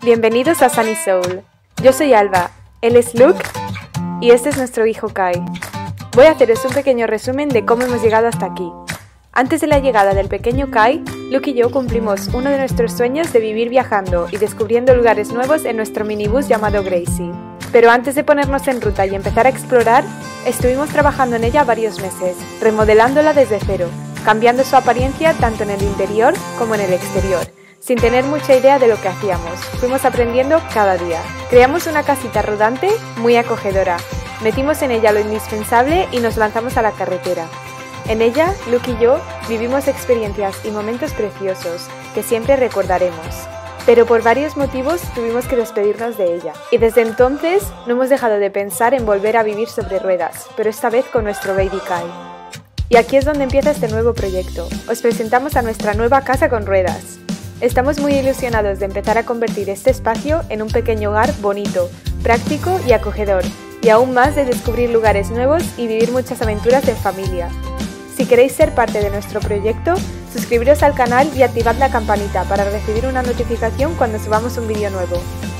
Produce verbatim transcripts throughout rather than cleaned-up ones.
Bienvenidos a Sunny Soul. Yo soy Alba, él es Luke y este es nuestro hijo Kai. Voy a haceros un pequeño resumen de cómo hemos llegado hasta aquí. Antes de la llegada del pequeño Kai, Luke y yo cumplimos uno de nuestros sueños de vivir viajando y descubriendo lugares nuevos en nuestro minibús llamado Gracie. Pero antes de ponernos en ruta y empezar a explorar, estuvimos trabajando en ella varios meses, remodelándola desde cero, cambiando su apariencia tanto en el interior como en el exterior. Sin tener mucha idea de lo que hacíamos, fuimos aprendiendo cada día. Creamos una casita rodante muy acogedora, metimos en ella lo indispensable y nos lanzamos a la carretera. En ella, Luke y yo vivimos experiencias y momentos preciosos que siempre recordaremos. Pero por varios motivos tuvimos que despedirnos de ella. Y desde entonces no hemos dejado de pensar en volver a vivir sobre ruedas, pero esta vez con nuestro baby Kai. Y aquí es donde empieza este nuevo proyecto. Os presentamos a nuestra nueva casa con ruedas. Estamos muy ilusionados de empezar a convertir este espacio en un pequeño hogar bonito, práctico y acogedor, y aún más de descubrir lugares nuevos y vivir muchas aventuras en familia. Si queréis ser parte de nuestro proyecto, suscribiros al canal y activad la campanita para recibir una notificación cuando subamos un vídeo nuevo.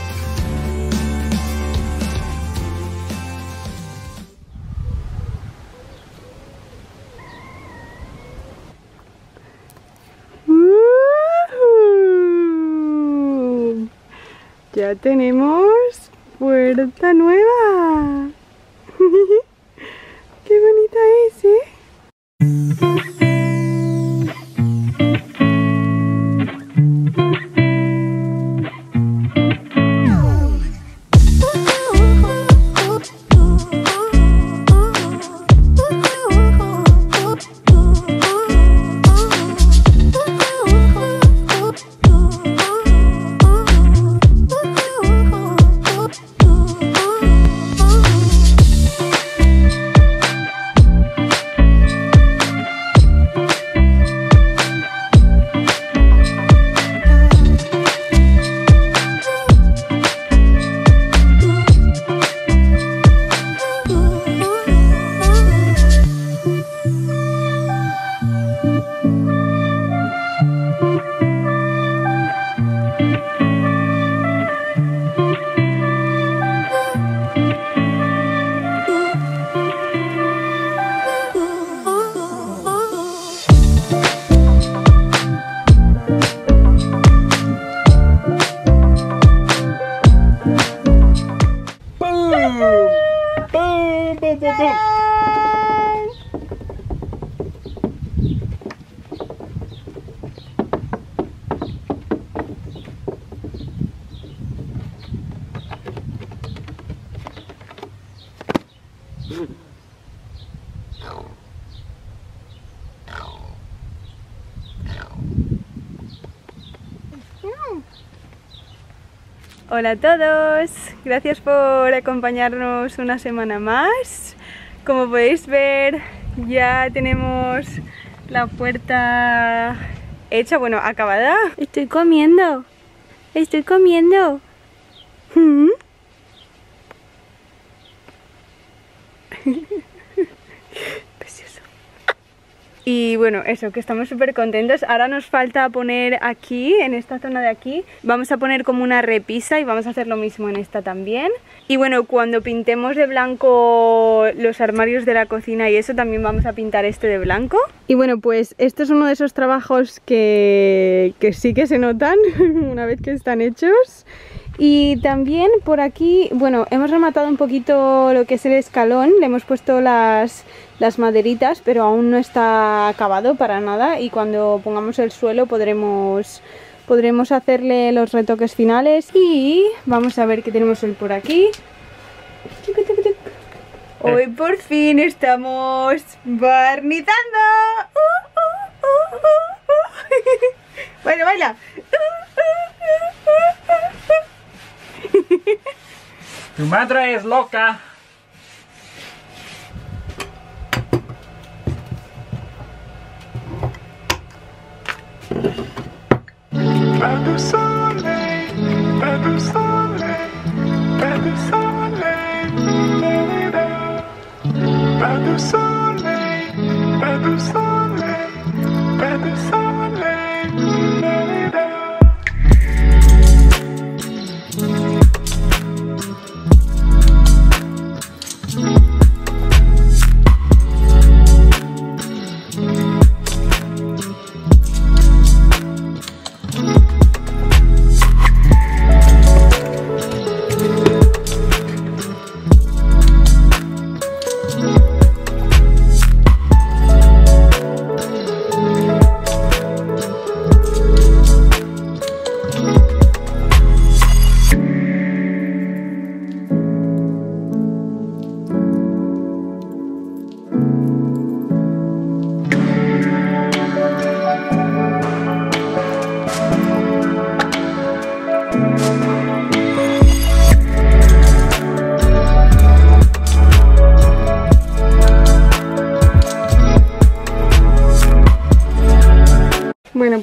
Ya tenemos puerta nueva. Qué bonita es, ¿eh? Hola a todos, gracias por acompañarnos una semana más. Como podéis ver, ya tenemos la puerta hecha, bueno, acabada. Estoy comiendo, estoy comiendo. ¿Mm? Precioso. Y bueno, eso, que estamos súper contentos. Ahora nos falta poner aquí, en esta zona de aquí, vamos a poner como una repisa y vamos a hacer lo mismo en esta también. Y bueno, cuando pintemos de blanco los armarios de la cocina y eso, también vamos a pintar este de blanco. Y bueno, pues esto es uno de esos trabajos que, que sí que se notan una vez que están hechos. Y también por aquí, bueno, hemos rematado un poquito lo que es el escalón, le hemos puesto las, las maderitas, pero aún no está acabado para nada, y cuando pongamos el suelo podremos, podremos hacerle los retoques finales. Y vamos a ver qué tenemos hoy por aquí. Hoy por fin estamos barnizando. Uh, uh, uh, uh, uh. Baila, baila. Tu madre es loca. Pas de soleil, pas de soleil, pas de soleil, pas de soleil, pas de soleil, pas de soleil.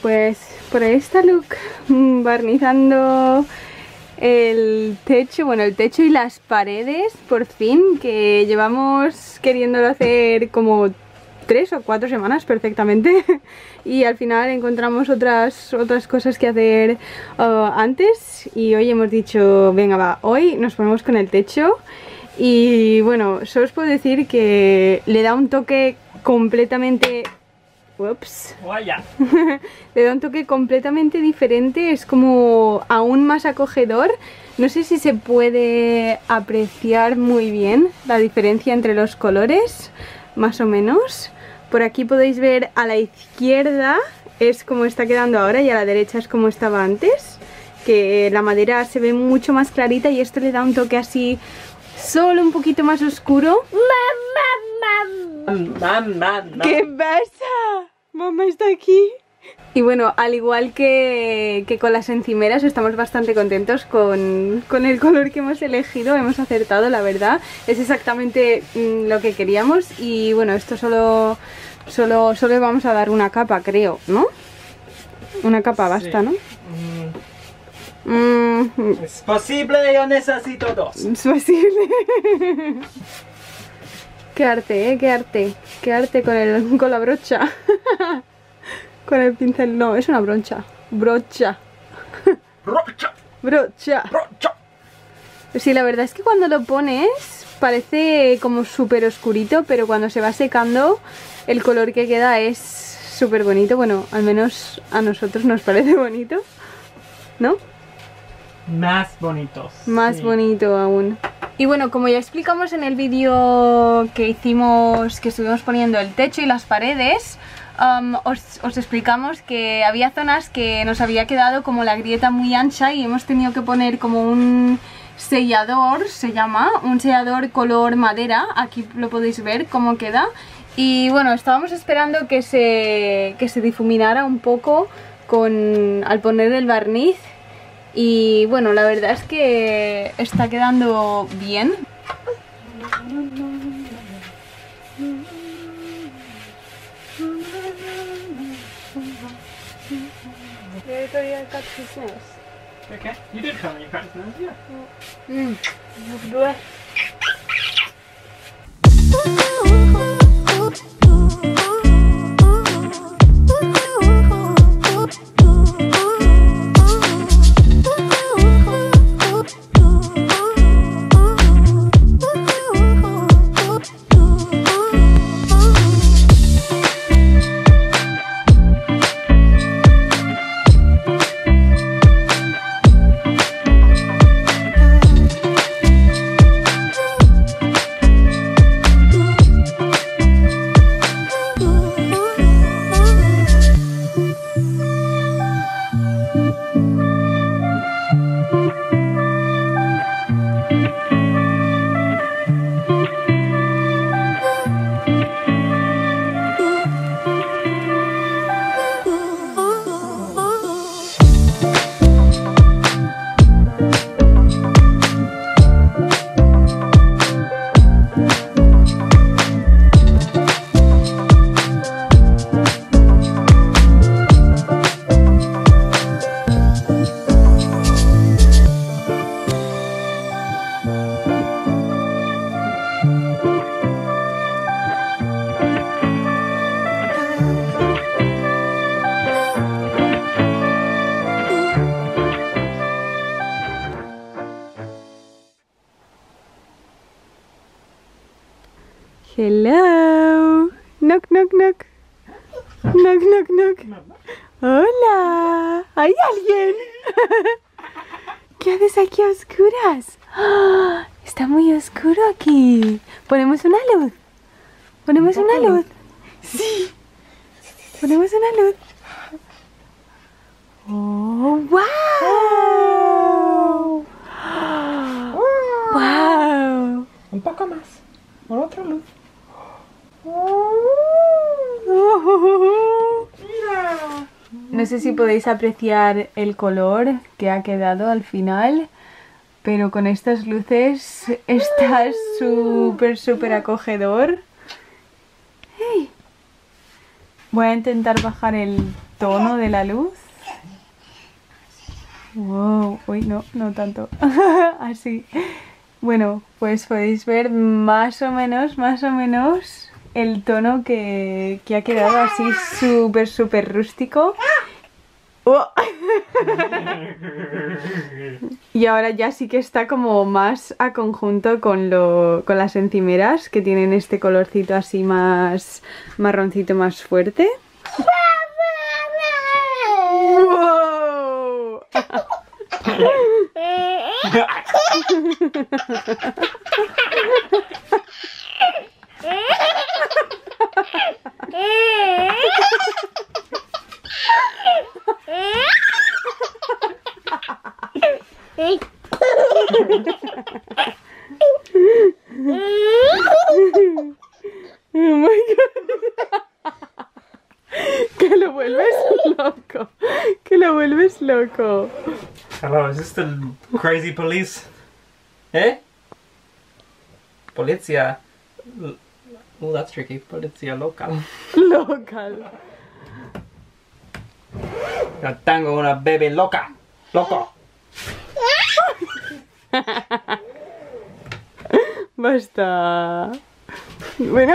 pues por ahí está Luke barnizando el techo, bueno, el techo y las paredes, por fin, que llevamos queriéndolo hacer como tres o cuatro semanas perfectamente y al final encontramos otras, otras cosas que hacer uh, antes y hoy hemos dicho, venga va, hoy nos ponemos con el techo y bueno, solo os puedo decir que le da un toque completamente... Ups. Vaya. Le da un toque completamente diferente, es como aún más acogedor. No sé si se puede apreciar muy bien la diferencia entre los colores, más o menos. Por aquí podéis ver a la izquierda es como está quedando ahora y a la derecha es como estaba antes. Que la madera se ve mucho más clarita y esto le da un toque así solo un poquito más oscuro. ¿Qué pasa? Mamá está aquí. Y bueno, al igual que, que con las encimeras, estamos bastante contentos con, con el color que hemos elegido. Hemos acertado, la verdad. Es exactamente mm, lo que queríamos. Y bueno, esto solo, solo, solo vamos a dar una capa, creo, ¿no? Una capa basta, Sí. ¿no? Mm, Es posible, yo necesito dos. es posible. Qué arte, ¿eh? Qué arte. Qué arte con, el, con la brocha. Con el pincel. No, es una brocha. Brocha. Rocha, Brocha. rocha. Sí, la verdad es que cuando lo pones parece como súper oscurito, pero cuando se va secando el color que queda es súper bonito. Bueno, al menos a nosotros nos parece bonito, ¿no? Más bonitos. Más Sí. bonito aún. Y bueno, como ya explicamos en el vídeo que hicimos, que estuvimos poniendo el techo y las paredes, um, os, os explicamos que había zonas que nos había quedado como la grieta muy ancha y hemos tenido que poner como un sellador, se llama, un sellador color madera. Aquí lo podéis ver cómo queda. Y bueno, estábamos esperando que se, que se difuminara un poco con, al poner el barniz. Y bueno, la verdad es que está quedando bien. Okay. You did tell me you practiced those, yeah. Mm. Hello. Knock, knock, knock. Knock, knock, knock. Hola. ¿Hay alguien? ¿Qué haces aquí a oscuras? ¡Ah! Está muy oscuro aquí. Ponemos una luz. Ponemos una luz. Sí. Ponemos una luz. Oh, wow. Wow. Un poco más. Por otra luz. No sé si podéis apreciar el color que ha quedado al final, pero con estas luces está súper, súper acogedor. ¡Hey! Voy a intentar bajar el tono de la luz. Wow, uy, no, no tanto. Así. Bueno, pues podéis ver más o menos, más o menos el tono que, que ha quedado así súper, súper rústico. Oh. Y ahora ya sí que está como más a conjunto con, lo, con las encimeras, que tienen este colorcito así más marroncito, más fuerte. ¡Wow! Oh my God. Que lo vuelves loco. Que lo vuelves loco. Hello, is this the crazy police? Eh? Polizia. Oh, that's tricky. Polizia local. Local. Yo tengo una bebé loca. Loco. Basta. Bueno.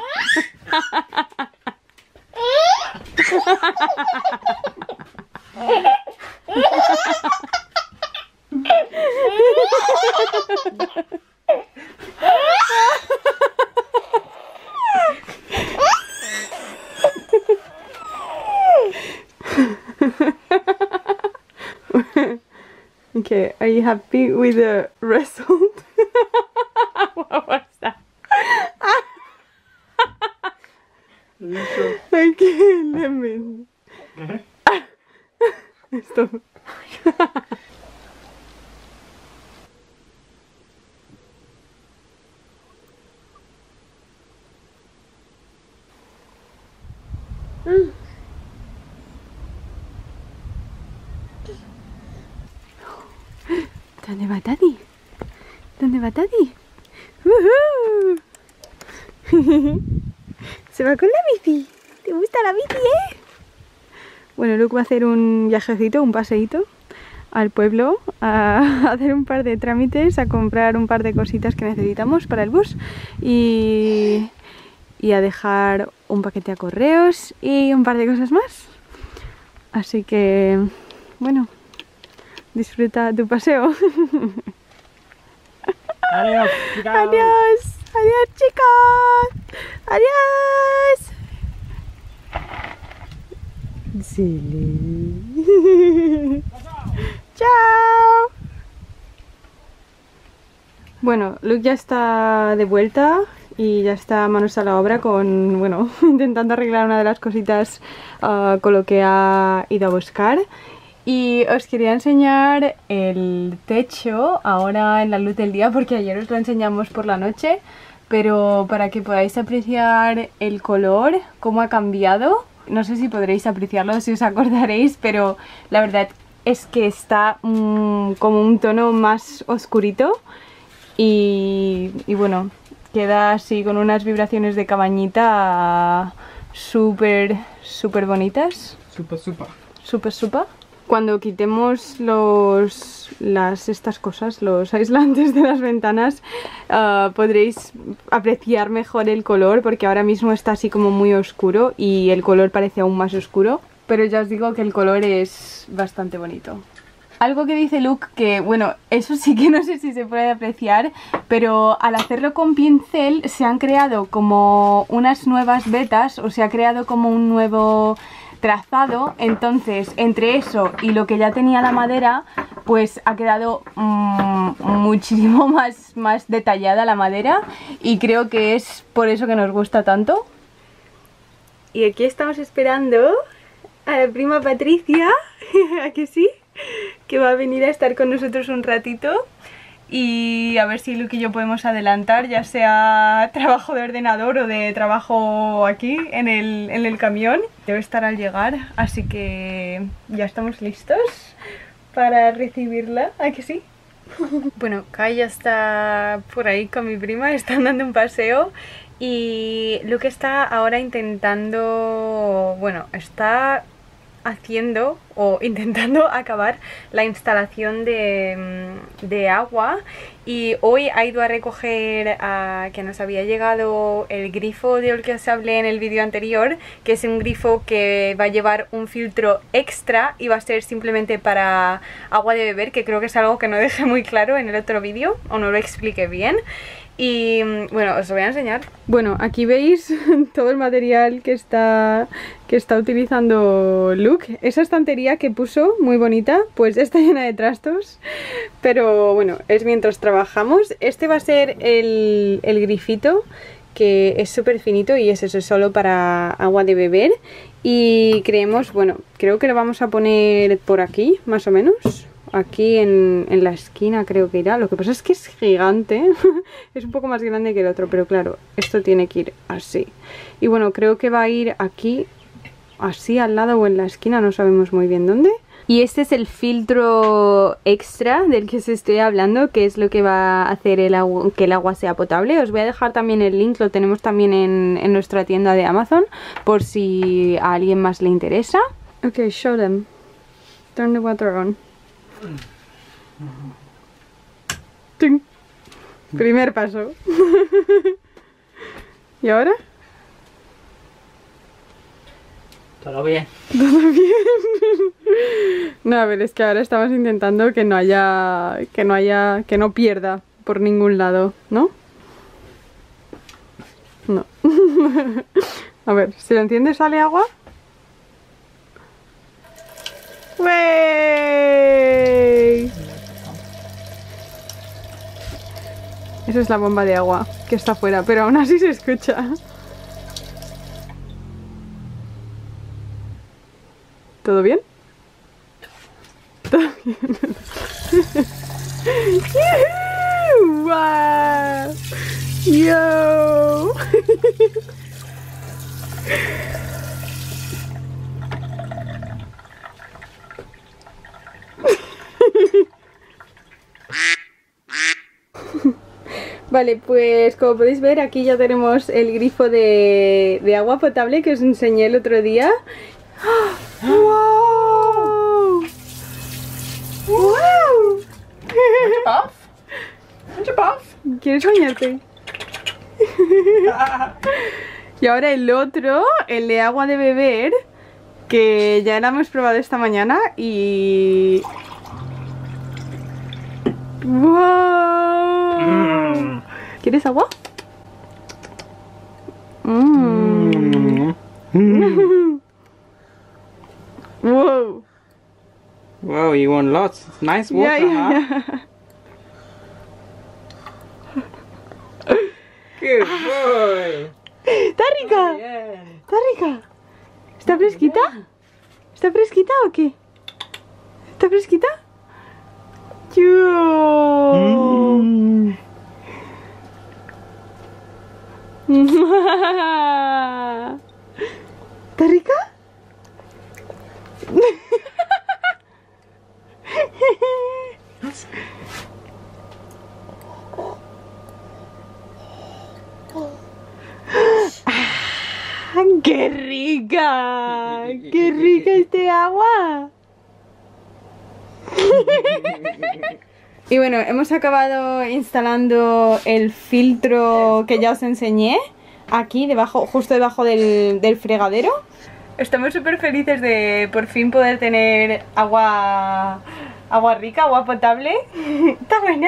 Okay, are you happy with the result? What was that? Okay, let me. Stop. ¿Dónde va Daddy? ¿Dónde va Daddy? ¡Woohoo! Se va con la bici. ¿Te gusta la bici, eh? Bueno, Luke va a hacer un viajecito, un paseíto al pueblo a hacer un par de trámites, a comprar un par de cositas que necesitamos para el bus y, y a dejar un paquete a correos y un par de cosas más. Así que, bueno, disfruta tu paseo. Adiós, chicos. Adiós, adiós chicos, adiós. Silly. Chao. Bueno, Luke ya está de vuelta y ya está manos a la obra con, bueno, intentando arreglar una de las cositas uh, con lo que ha ido a buscar. Y os quería enseñar el techo ahora en la luz del día, porque ayer os lo enseñamos por la noche, pero para que podáis apreciar el color, cómo ha cambiado. No sé si podréis apreciarlo, si os acordaréis, pero la verdad es que está mmm, como un tono más oscurito y, y bueno, queda así con unas vibraciones de cabañita súper, súper bonitas. Super, super. Súper, súper. Cuando quitemos los, las, estas cosas, los aislantes de las ventanas, uh, podréis apreciar mejor el color, porque ahora mismo está así como muy oscuro y el color parece aún más oscuro. Pero ya os digo que el color es bastante bonito. Algo que dice Luke, que bueno, eso sí que no sé si se puede apreciar, pero al hacerlo con pincel se han creado como unas nuevas vetas, o se ha creado como un nuevo trazado. Entonces entre eso y lo que ya tenía la madera, pues ha quedado mmm, muchísimo más, más detallada la madera, y creo que es por eso que nos gusta tanto. Y aquí estamos esperando a la prima Patricia, ¿a que sí? Que va a venir a estar con nosotros un ratito y a ver si Luke y yo podemos adelantar, ya sea trabajo de ordenador o de trabajo aquí en el, en el camión. Debe estar al llegar, así que ya estamos listos para recibirla, ¿a que sí? Bueno, Kai ya está por ahí con mi prima, están dando un paseo y Luke está ahora intentando, bueno, está haciendo o intentando acabar la instalación de, de agua, y hoy ha ido a recoger a, que nos había llegado el grifo del que os hablé en el vídeo anterior, que es un grifo que va a llevar un filtro extra y va a ser simplemente para agua de beber, que creo que es algo que no dejé muy claro en el otro vídeo o no lo expliqué bien. Y bueno, os lo voy a enseñar. Bueno, aquí veis todo el material que está, que está utilizando Luke. Esa estantería que puso, muy bonita, pues está llena de trastos. Pero bueno, es mientras trabajamos. Este va a ser el, el grifito, que es súper finito y es eso, es solo para agua de beber. Y creemos, bueno, creo que lo vamos a poner por aquí, más o menos. Aquí en, en la esquina creo que irá. Lo que pasa es que es gigante. Es un poco más grande que el otro, pero claro, esto tiene que ir así. Y bueno, creo que va a ir aquí, así al lado o en la esquina, no sabemos muy bien dónde. Y este es el filtro extra del que os estoy hablando, que es lo que va a hacer el agua, que el agua sea potable. Os voy a dejar también el link, lo tenemos también en, en nuestra tienda de Amazon, por si a alguien más le interesa. Ok, show them. Turn the water on. ¡Ting! Primer paso. ¿Y ahora? Todo bien. ¿Todo bien? No, a ver, es que ahora estamos intentando que no haya... Que no haya... Que no pierda por ningún lado, ¿no? No. A ver, si lo enciendes sale agua. ¡Wey! Esa es la bomba de agua que está afuera, pero aún así se escucha. ¿Todo bien? ¿Todo bien? ¡Wow! ¡Yo! Vale, pues como podéis ver aquí ya tenemos el grifo de, de agua potable que os enseñé el otro día. ¡Wow! ¡Wow! ¿Quieres bañarte? Y ahora el otro, el de agua de beber, que ya lo hemos probado esta mañana y... ¡Wow! Mm. ¿Quieres agua? Mm. Mm. Wow! Wow, you want lots. Nice water, Yeah, yeah, huh? yeah. Good boy. ¡Está rica! Bien. ¿Está rica? ¿Está fresquita? ¿Está fresquita o qué? ¿Está fresquita? ¡Yo! Mm. ¿Está rica? ¡Ah, ¡qué rica! ¡Qué rica este agua! Y bueno, hemos acabado instalando el filtro que ya os enseñé aquí debajo, justo debajo del, del fregadero. Estamos súper felices de por fin poder tener agua, agua rica, agua potable. Está buena.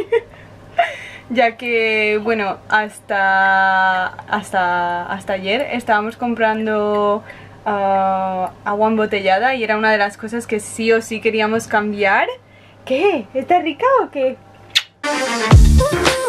Ya que, bueno, hasta, hasta, hasta ayer estábamos comprando uh, agua embotellada y era una de las cosas que sí o sí queríamos cambiar. ¿Qué? ¿Está rica o qué?